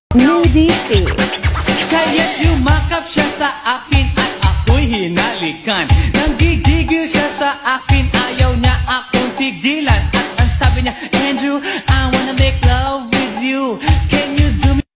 Nudity. Kaya't yumakap siya sa akin at ako'y hinalikan. Nanggigigil siya sa akin, ayaw niya akong tigilan. At ang sabi niya, Andrew, I wanna make love with you.